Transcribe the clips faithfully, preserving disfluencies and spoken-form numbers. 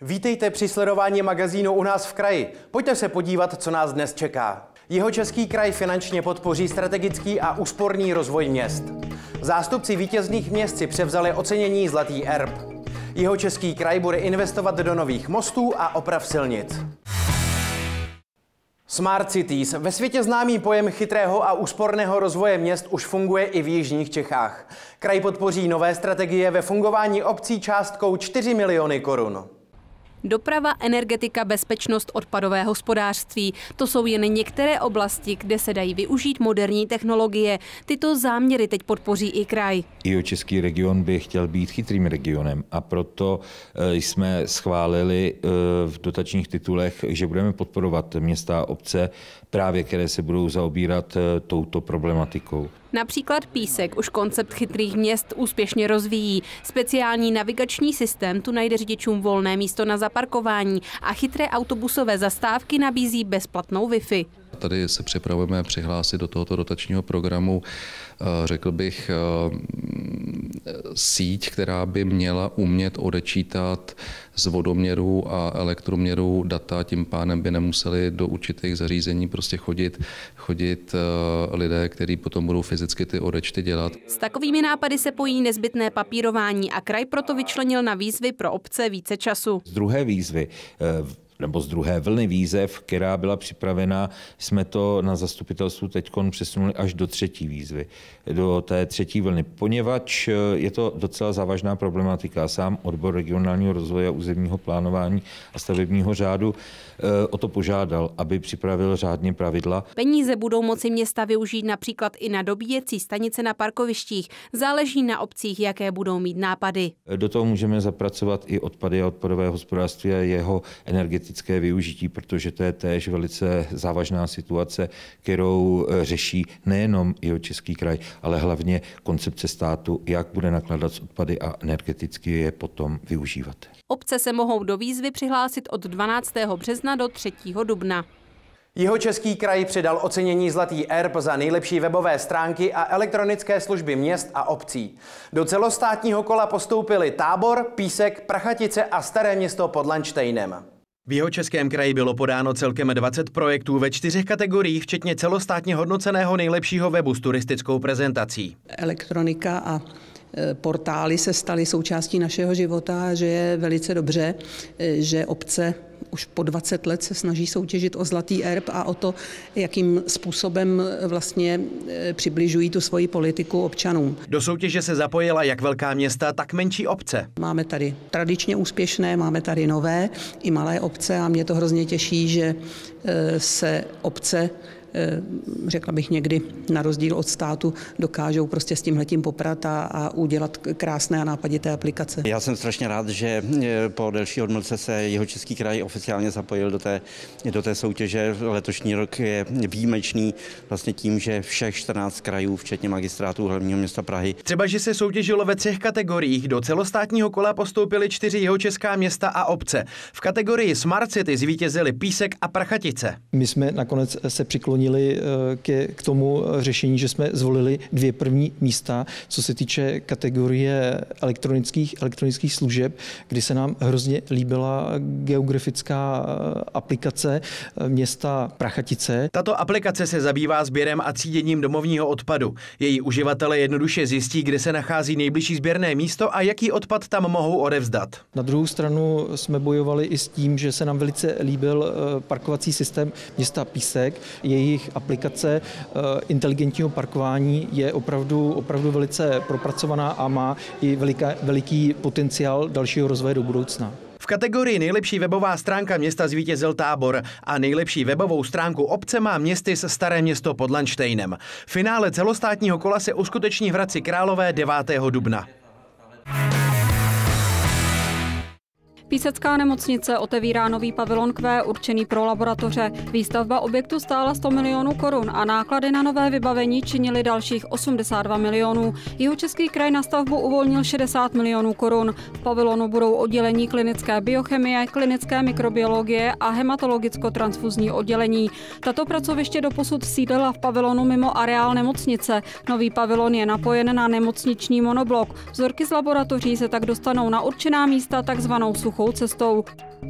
Vítejte při sledování magazínu U nás v kraji. Pojďte se podívat, co nás dnes čeká. Jihočeský kraj finančně podpoří strategický a úsporný rozvoj měst. Zástupci vítězných měst si převzali ocenění Zlatý erb. Jihočeský kraj bude investovat do nových mostů a oprav silnic. Smart Cities, ve světě známý pojem chytrého a úsporného rozvoje měst, už funguje i v jižních Čechách. Kraj podpoří nové strategie ve fungování obcí částkou čtyři miliony korun. Doprava, energetika, bezpečnost, odpadové hospodářství. To jsou jen některé oblasti, kde se dají využít moderní technologie. Tyto záměry teď podpoří i kraj. Jihočeský region by chtěl být chytrým regionem a proto jsme schválili v dotačních titulech, že budeme podporovat města a obce, právě které se budou zaobírat touto problematikou. Například Písek už koncept chytrých měst úspěšně rozvíjí. Speciální navigační systém tu najde řidičům volné místo na zaparkování a chytré autobusové zastávky nabízí bezplatnou Wi-Fi. Tady se připravujeme přihlásit do tohoto dotačního programu, řekl bych, síť, která by měla umět odečítat z vodoměru a elektroměru data, tím pádem by nemuseli do určitých zařízení prostě chodit, chodit lidé, kteří potom budou fyzicky ty odečty dělat. S takovými nápady se pojí nezbytné papírování a kraj proto vyčlenil na výzvy pro obce více času. Z druhé výzvy nebo z druhé vlny výzev, která byla připravena, jsme to na zastupitelstvu teď přesunuli až do třetí výzvy, do té třetí vlny, poněvadž je to docela závažná problematika. Sám odbor regionálního rozvoje a územního plánování a stavebního řádu o to požádal, aby připravil řádně pravidla. Peníze budou moci města využít například i na dobíjecí stanice na parkovištích. Záleží na obcích, jaké budou mít nápady. Do toho můžeme zapracovat i odpady a odpadové hospodářství a jeho energetické využití, protože to je též velice závažná situace, kterou řeší nejenom Jihočeský kraj, ale hlavně koncepce státu, jak bude nakládat s odpady a energeticky je potom využívat. Obce se mohou do výzvy přihlásit od dvanáctého března do třetího dubna. Jihočeský kraj přidal ocenění Zlatý erb za nejlepší webové stránky a elektronické služby měst a obcí. Do celostátního kola postoupili Tábor, Písek, Prachatice a Staré Město pod Landštejnem. V Jihočeském kraji bylo podáno celkem dvacet projektů ve čtyřech kategoriích, včetně celostátně hodnoceného nejlepšího webu s turistickou prezentací. Elektronika a portály se staly součástí našeho života, že je velice dobře, že obce už po dvacet let se snaží soutěžit o Zlatý erb a o to, jakým způsobem vlastně přibližují tu svoji politiku občanům. Do soutěže se zapojila jak velká města, tak menší obce. Máme tady tradičně úspěšné, máme tady nové i malé obce a mě to hrozně těší, že se obce, řekla bych někdy, na rozdíl od státu, dokážou prostě s tímhletím poprat a, a udělat krásné a nápadité aplikace. Já jsem strašně rád, že po delší odmlce se Jihočeský kraj oficiálně zapojil do té, do té soutěže. Letošní rok je výjimečný vlastně tím, že všech čtrnáct krajů, včetně magistrátu hlavního města Prahy. Třeba, že se soutěžilo ve třech kategoriích. Do celostátního kola postoupily čtyři jihočeská města a obce. V kategorii Smart City zvítězili Písek a Prachatice. My jsme nakonec se přiklonili K, k tomu řešení, že jsme zvolili dvě první místa, co se týče kategorie elektronických, elektronických služeb, kdy se nám hrozně líbila geografická aplikace města Prachatice. Tato aplikace se zabývá sběrem a tříděním domovního odpadu. Její uživatelé jednoduše zjistí, kde se nachází nejbližší sběrné místo a jaký odpad tam mohou odevzdat. Na druhou stranu jsme bojovali i s tím, že se nám velice líbil parkovací systém města Písek. Její aplikace inteligentního parkování je opravdu, opravdu velice propracovaná a má i veliká, veliký potenciál dalšího rozvoje do budoucna. V kategorii nejlepší webová stránka města zvítězil Tábor a nejlepší webovou stránku obce má Městys Staré Město pod Landštejnem. Finále celostátního kola se uskuteční v Hradci Králové devátého dubna. Písecká nemocnice otevírá nový pavilon Q určený pro laboratoře. Výstavba objektu stála sto milionů korun a náklady na nové vybavení činily dalších osmdesát dva milionů. Jihočeský kraj na stavbu uvolnil šedesát milionů korun. V pavilonu budou oddělení klinické biochemie, klinické mikrobiologie a hematologicko-transfuzní oddělení. Tato pracoviště doposud sídlila v pavilonu mimo areál nemocnice. Nový pavilon je napojen na nemocniční monoblok. Vzorky z laboratoří se tak dostanou na určená místa, takzvanou suchou jednoduchou cestou.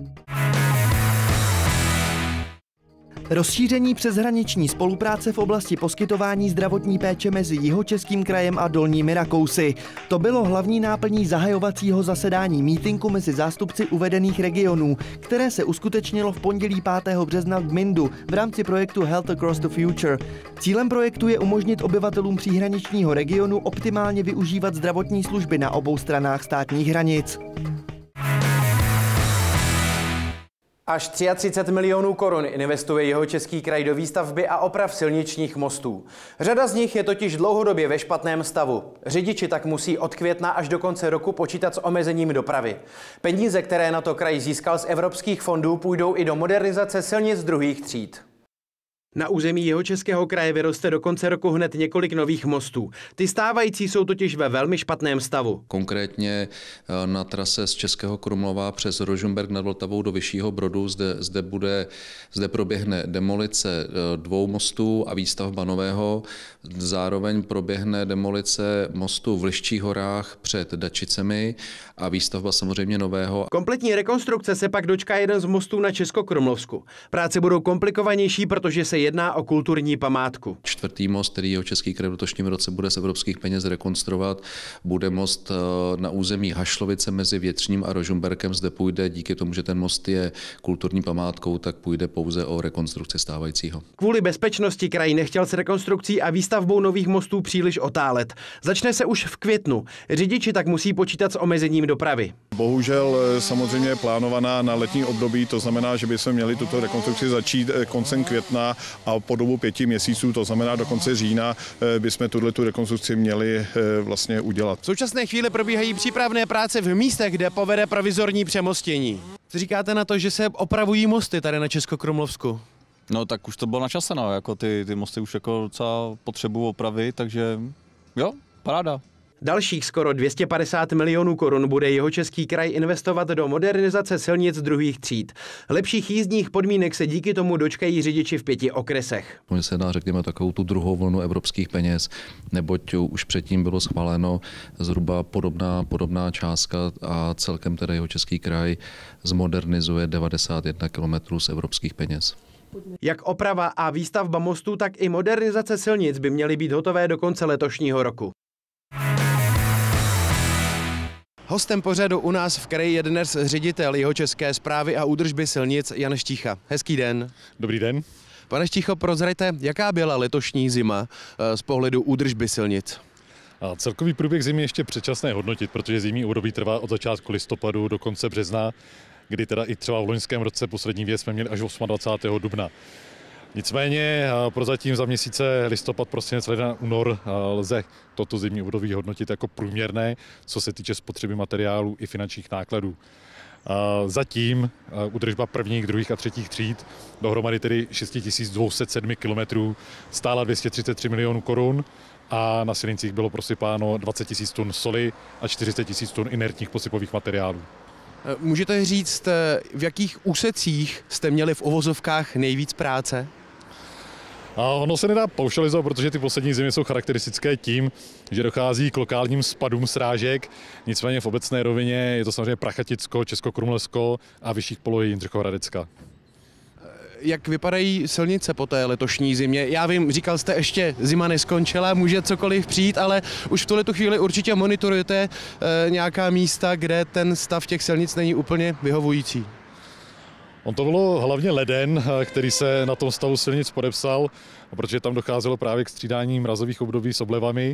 Rozšíření přeshraniční spolupráce v oblasti poskytování zdravotní péče mezi Jihočeským krajem a Dolními Rakousy. To bylo hlavní náplní zahajovacího zasedání mítinku mezi zástupci uvedených regionů, které se uskutečnilo v pondělí pátého března v Gmindu v rámci projektu Health Across the Future. Cílem projektu je umožnit obyvatelům příhraničního regionu optimálně využívat zdravotní služby na obou stranách státních hranic. Až třicet tři milionů korun investuje Jihočeský kraj do výstavby a oprav silničních mostů. Řada z nich je totiž dlouhodobě ve špatném stavu. Řidiči tak musí od května až do konce roku počítat s omezením dopravy. Peníze, které na to kraj získal z evropských fondů, půjdou i do modernizace silnic druhých tříd. Na území Jihočeského kraje vyroste do konce roku hned několik nových mostů. Ty stávající jsou totiž ve velmi špatném stavu. Konkrétně na trase z Českého Krumlova přes Rožmberk nad Vltavou do Vyššího Brodu zde, zde, bude, zde proběhne demolice dvou mostů a výstavba nového. Zároveň proběhne demolice mostu v Liščích horách před Dačicemi a výstavba samozřejmě nového. Kompletní rekonstrukce se pak dočká jeden z mostů na Českokrumlovsku. Práce budou komplikovanější, protože se jedná o kulturní památku. Čtvrtý most, který Jihočeský kraj v letošním roce bude z evropských peněz rekonstruovat, bude most na území Hašlovice mezi Větřním a Rožmberkem. Zde půjde, díky tomu, že ten most je kulturní památkou, tak půjde pouze o rekonstrukci stávajícího. Kvůli bezpečnosti kraj nechtěl s rekonstrukcí a výstavbou nových mostů příliš otálet. Začne se už v květnu. Řidiči tak musí počítat s omezením dopravy. Bohužel samozřejmě je plánovaná na letní období, to znamená, že bychom měli tuto rekonstrukci začít koncem května a po dobu pěti měsíců, to znamená do konce října, bychom tuto rekonstrukci měli vlastně udělat. V současné chvíli probíhají přípravné práce v místech, kde povede provizorní přemostění. Co říkáte na to, že se opravují mosty tady na Českokrumlovsku? No tak už to bylo na čase, no, jako ty, ty mosty už jako docela potřebují opravy, takže jo, paráda. Dalších skoro dvě stě padesát milionů korun bude Jihočeský kraj investovat do modernizace silnic druhých tříd. Lepších jízdních podmínek se díky tomu dočkají řidiči v pěti okresech. My se dá, řekněme, takovou tu druhou vlnu evropských peněz, neboť už předtím bylo schváleno zhruba podobná, podobná částka a celkem tedy Jihočeský kraj zmodernizuje devadesát jedna kilometrů z evropských peněz. Jak oprava a výstavba mostů, tak i modernizace silnic by měly být hotové do konce letošního roku. Hostem pořadu u nás v kraji je dnes ředitel Jihočeské správy a údržby silnic Jan Štícha. Hezký den. Dobrý den. Pane Štícho, prozraďte, jaká byla letošní zima z pohledu údržby silnic? A celkový průběh zimy ještě předčasné hodnotit, protože zimní období trvá od začátku listopadu do konce března, kdy teda i třeba v loňském roce poslední věc jsme měli až dvacátého osmého dubna. Nicméně prozatím za měsíce listopad, prosinec, leden, únor lze toto zimní období hodnotit jako průměrné, co se týče spotřeby materiálů i finančních nákladů. Zatím údržba prvních, druhých a třetích tříd, dohromady tedy šest tisíc dvě stě sedm kilometrů, stála dvě stě třicet tři milionů korun a na silnicích bylo prosypáno dvacet tisíc tun soli a čtyřicet tisíc tun inertních posypových materiálů. Můžete říct, v jakých úsecích jste měli v uvozovkách nejvíc práce? A ono se nedá paušalizovat, protože ty poslední zimy jsou charakteristické tím, že dochází k lokálním spadům srážek, nicméně v obecné rovině je to samozřejmě Prachaticko, Českokrumlovsko a vyšších polohy Jindřichohradecka. Jak vypadají silnice po té letošní zimě? Já vím, říkal jste, ještě zima neskončila, může cokoliv přijít, ale už v tuhletu chvíli určitě monitorujete e, nějaká místa, kde ten stav těch silnic není úplně vyhovující. On to bylo hlavně leden, který se na tom stavu silnic podepsal, protože tam docházelo právě k střídání mrazových období s oblevami.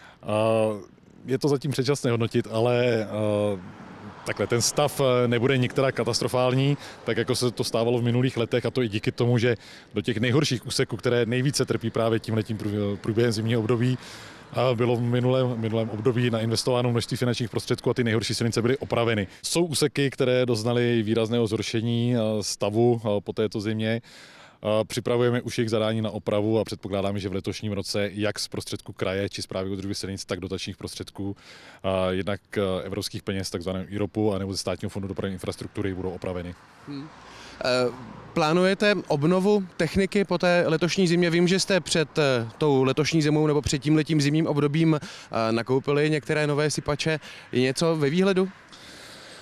Je to zatím předčasné hodnotit, ale takhle ten stav nebude některá katastrofální, tak jako se to stávalo v minulých letech, a to i díky tomu, že do těch nejhorších úseků, které nejvíce trpí právě tímhletím průběhem zimního období, bylo v minulém, minulém období nainvestováno množství finančních prostředků a ty nejhorší silnice byly opraveny. Jsou úseky, které doznaly výrazného zhoršení stavu po této zimě. Připravujeme už jejich zadání na opravu a předpokládáme, že v letošním roce jak z prostředků kraje či správy údržby silnic, tak dotačních prostředků, jednak evropských peněz, takzvaného I R O P u, anebo ze Státního fondu dopravní infrastruktury budou opraveny. Hmm. Plánujete obnovu techniky po té letošní zimě? Vím, že jste před tou letošní zimou nebo před tímhletím zimním obdobím nakoupili některé nové sypače. Je něco ve výhledu?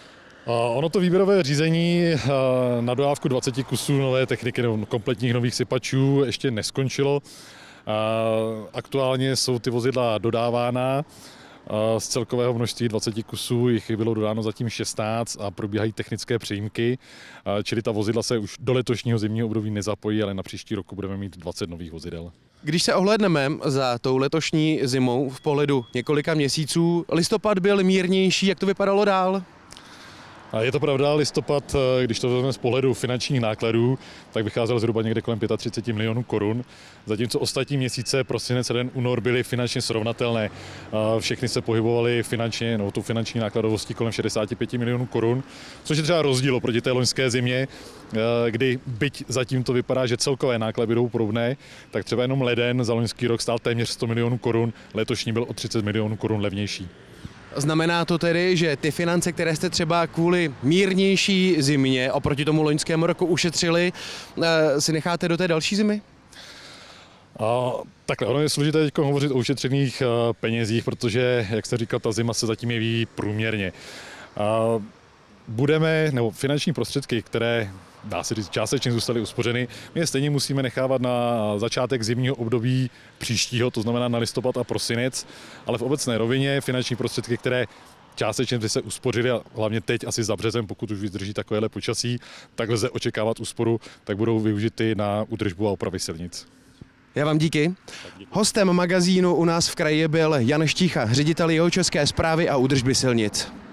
Ono to výběrové řízení na dodávku dvacet kusů nové techniky, kompletních nových sypačů ještě neskončilo. Aktuálně jsou ty vozidla dodávána. Z celkového množství dvacet kusů jich bylo dodáno zatím šestnáct a probíhají technické přejímky, čili ta vozidla se už do letošního zimního období nezapojí, ale na příští roku budeme mít dvacet nových vozidel. Když se ohlédneme za tou letošní zimou v pohledu několika měsíců, listopad byl mírnější, jak to vypadalo dál? Je to pravda, listopad, když to vezmeme z pohledu finančních nákladů, tak vycházel zhruba někde kolem třicet pět milionů korun, zatímco ostatní měsíce, prosinec, leden, únor byly finančně srovnatelné. Všechny se pohybovaly finančně, no tu finanční nákladovostí kolem šedesát pět milionů korun, což je třeba rozdíl oproti té loňské zimě, kdy byť zatím to vypadá, že celkové náklady budou podobné, tak třeba jenom leden za loňský rok stál téměř sto milionů korun, letošní byl o třicet milionů korun levnější. Znamená to tedy, že ty finance, které jste třeba kvůli mírnější zimě oproti tomu loňskému roku ušetřili, si necháte do té další zimy? A, takhle, ono je složité teď hovořit o ušetřených penězích, protože, jak jste říkal, ta zima se zatím jeví průměrně. A, budeme, nebo finanční prostředky, které dá se říct, částečně zůstaly uspořeny, my je stejně musíme nechávat na začátek zimního období příštího, to znamená na listopad a prosinec, ale v obecné rovině finanční prostředky, které částečně by se uspořily, a hlavně teď asi za březen, pokud už vydrží takovéhle počasí, tak lze očekávat úsporu, tak budou využity na údržbu a opravy silnic. Já vám díky. Hostem magazínu u nás v kraji byl Jan Štícha, ředitel Jihočeské správy a údržby silnic.